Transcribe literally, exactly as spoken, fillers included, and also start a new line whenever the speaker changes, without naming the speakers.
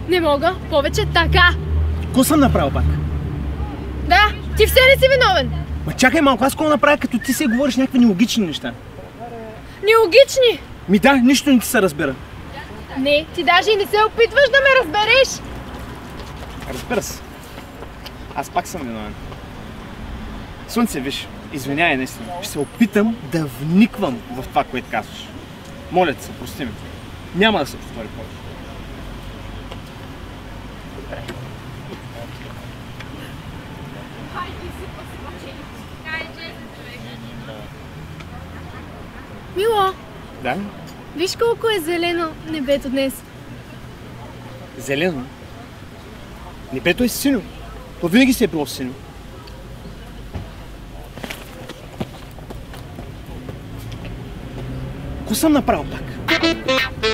Не мога повече така.
Ко съм направил пак?
Да, ти все не си виновен.
Ма чакай малко, аз какво направя, като ти се говориш някакви нелогични неща?
Нелогични?
Ми да, нищо не ти се разбира.
Не, ти даже и не се опитваш да ме разбереш.
Разбира се. Аз пак съм виновен. Слънце, виж, извинявай наистина. Ще се опитам да вниквам в това, което казваш. Моля те се, прости ми. Няма да се повтори повече.
Мило,
Да?
виж колко е зелено небето днес.
Зелено. Небето е синьо. То винаги си е било синьо. Ко съм направил пак?